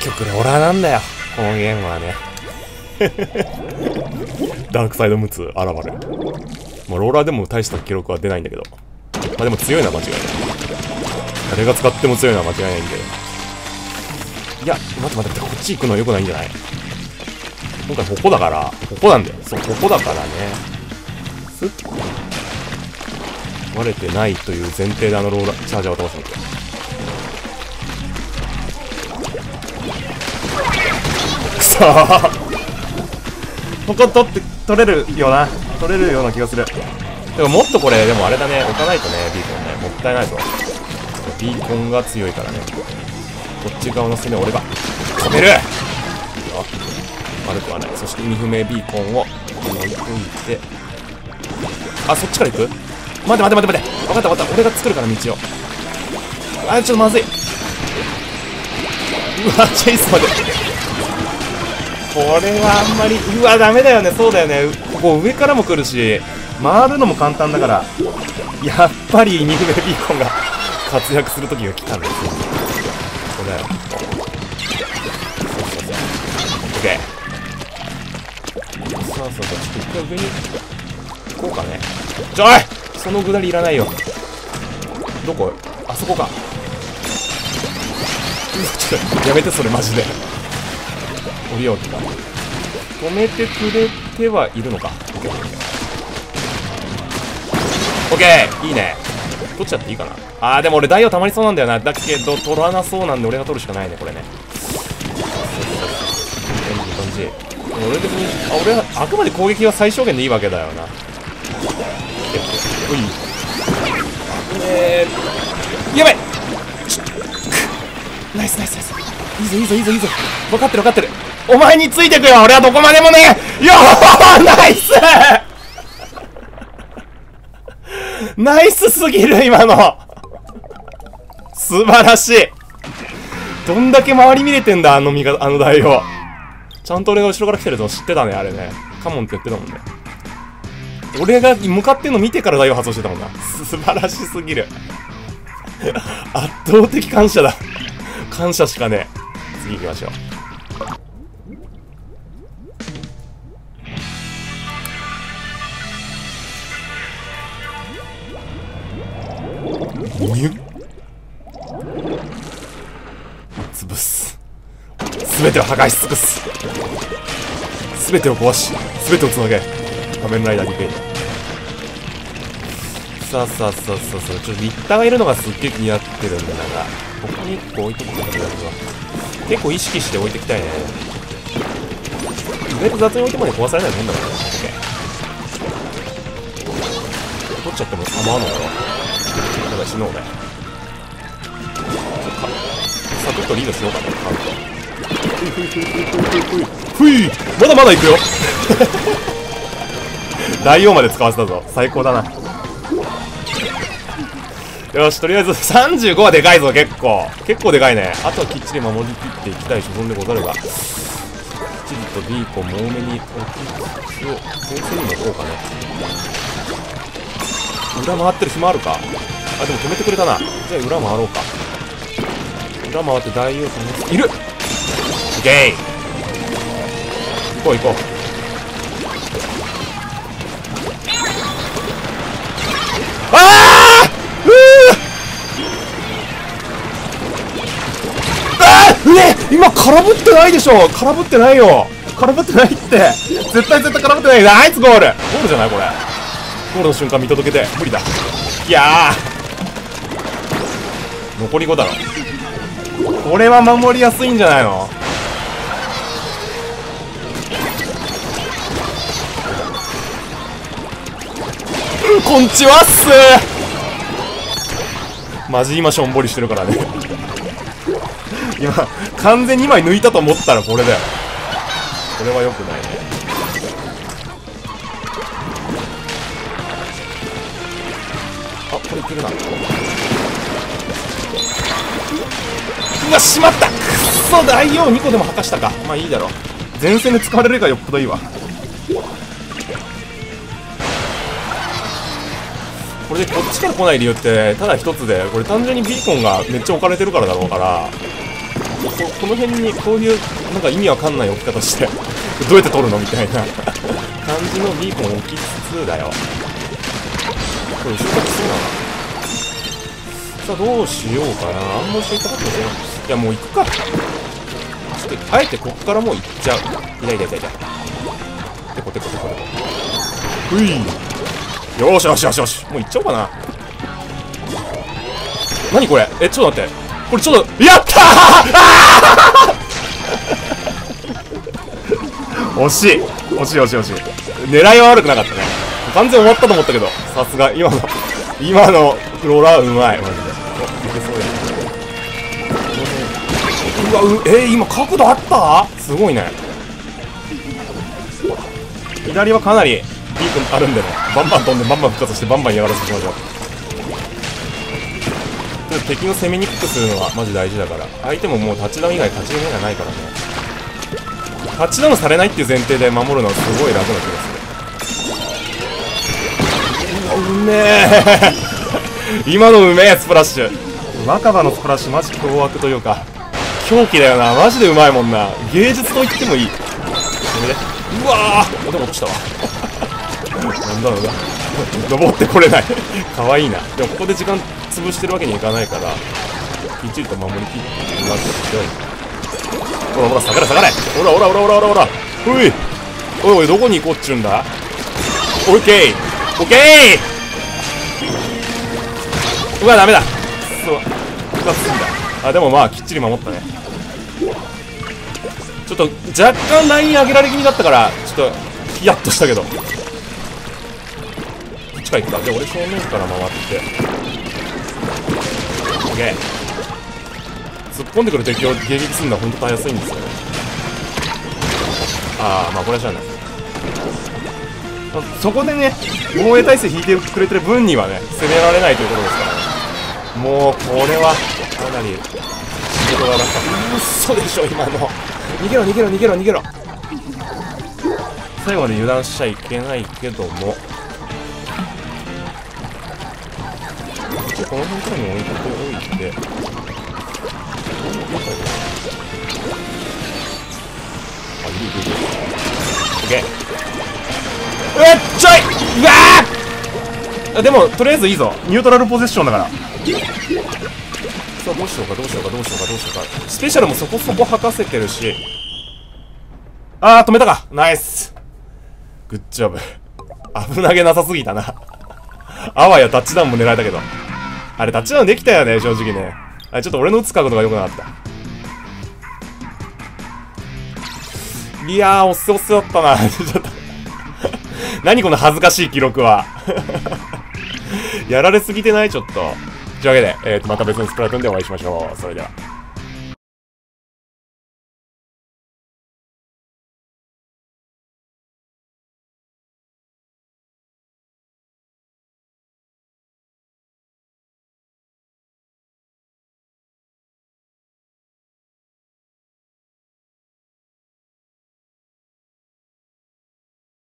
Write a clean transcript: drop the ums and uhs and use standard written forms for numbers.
局ローラーなんだよこのゲームはね。ダークサイドムツ現れる。まあローラーでも大した記録は出ないんだけど、まあでも強いのは間違いない。誰が使っても強いのは間違いないんで。いや待ってこっち行くのは良くないんじゃない。今回ここだから、ここなんだよ。そう、ここだからね。スッ割れてないという前提でローラーチャージャーを飛ばしてみて。くそーここ取れるよな。取れるような気がする。でももっとこれ、でもあれだね。置かないとね、ビーコンね。もったいないぞ。ビーコンが強いからね。こっち側の攻め俺が止める。悪くはない。そして意味不明ビーコンを置いといて、あ、そっちから行く。待て。分かった俺が作るから道を。あ、ちょっとまずい。うわ、チェイスまで。これはあんまり、うわ、ダメだよね。そうだよね。ここ上からも来るし、回るのも簡単だから、やっぱり意味不明ビーコンが活躍する時が来たんですよ。そうだよ。OK。そう、ちょっと一回上に行こうかね。ちょいそのぐだりいらないよ。どこ？あそこか。ちょっとやめてそれマジで。降りようとか。止めてくれてはいるのか。オッケーいいね。取っちゃっていいかな。あーでも俺ダイヤ溜まりそうなんだよな。だけど取らなそうなんで俺が取るしかないねこれね。感じ。俺的に俺はあくまで攻撃は最小限でいいわけだよな。おい。やばい。ナイス。いいぞ。分かってる。お前についてくよ。俺はどこまでもね。よーナイスナイスすぎる今の。素晴らしい。どんだけ周り見れてんだあの台を。ちゃんと俺が後ろから来てるの知ってたねあれね。カモンって言ってたもんね。俺が向かってんの見てから台を発動してたもんな。素晴らしすぎる。圧倒的感謝だ。感謝しかねえ。次行きましょう。ニュッ潰す。全てを破壊し尽くす。全てを壊し全てをつなげ仮面ライダーにペイ。さあちょっとリッターがいるのがすっげえ気になってるんだが、ここに1個置いとくんだけど、結構意識して置いていきたいね。意外と雑に置いてもね壊されないもんだからね。取っちゃっても構わんのかな。ただ死のうね。サクッとリードしようかな。ふいまだ行くよ。大王まで使わせたぞ。最高だな。よし、とりあえず35はでかいぞ。結構でかいね。あとはきっちり守りきっていきたい所存でござるが、きっちりとビーコンも多めに置きつつ前線にも置こうかね。裏回ってる暇あるか。あ、でも止めてくれたな。じゃあ裏回ろうか。裏回って大王さんいる。オッケー。行こう。ああ今空振ってないでしょ。空振ってないよ。空振ってないって。絶対空振ってない。ナイスゴール。ゴールじゃないこれ。ゴールの瞬間見届けて無理だ。いやー残り5だろ。これは守りやすいんじゃないの。こんちはっすー。マジ今しょんぼりしてるからね。今完全に2枚抜いたと思ったらこれだよ。これは良くないね。あ、これいけるな。うわしまった。くっそ大王2個でも吐かしたか。まあいいだろう。前線で使われるがよっぽどいいわ。これでこっちから来ない理由ってただ一つで、これ単純にビーコンがめっちゃ置かれてるからだろうから、 この辺にこういうなんか意味わかんない置き方してどうやって取るのみたいな感じのビーコン置きつつだよ。これ後ろからするな。さあどうしようかな。あんまりそういったことない。いやもう行くか。ちょっとあえてこっからもう行っちゃう。痛い。てこ。ふい。よし。もう行っちゃおうかな。何これ。ちょっと待って。これちょっと、やったー惜しい。狙いは悪くなかったね。完全終わったと思ったけど、さすが、今のローラーうまい。マジで。いけそうや。うわ、今角度あった？すごいね。左はかなりいいくあるんでね。バンバン飛んで、バンバン復活して、バンバン嫌がらせしましょう。敵を攻めにくくするのがマジ大事だから。相手ももうタッチダウン以外勝ち目がないからね。タッチダウンされないっていう前提で守るのはすごい楽な気がする。うめえ今のうめえスプラッシュ。若葉のスプラッシュマジ凶悪というか狂気だよな。マジでうまいもんな。芸術と言ってもいい。うわーでも落ちたわなんだ登ってこれないかわいいな。でもここで時間潰してるわけにいかないからきっちりと守りきってみましょう。ほら下がれほらおいどこに行こうっちゅうんだ。オッケーうわダメだ。そう2つんだ。でもまあきっちり守ったね。ちょっと若干ライン上げられ気味だったからちょっとヒヤッとしたけど。こっちから行った。で俺正面から回ってオッケー。突っ込んでくる敵を迎撃するのはほんとたやすいんですよね。まあこれはしゃあない。そこでね防衛体制引いてくれてる分にはね攻められないということですからね。もうこれはかなり仕事がだった。嘘でしょ今の。逃げろ。最後まで油断しちゃいけないけども、この辺からに置いておいて、いる。オッケー。ちょいうわーでもとりあえずいいぞ。ニュートラルポゼッションだから。さあどうしようか。スペシャルもそこそこ吐かせてるし。止めたか。ナイスグッジョブ。危なげなさすぎたなあわやタッチダウンも狙えたけど、あれタッチダウンできたよね正直ね。ちょっと俺の打つ角度が良くなかった。いやーおっせだったなちょっと何この恥ずかしい記録はやられすぎてないちょっと。というわけで、また別のスプラトゥーンでお会いしましょう。それでは。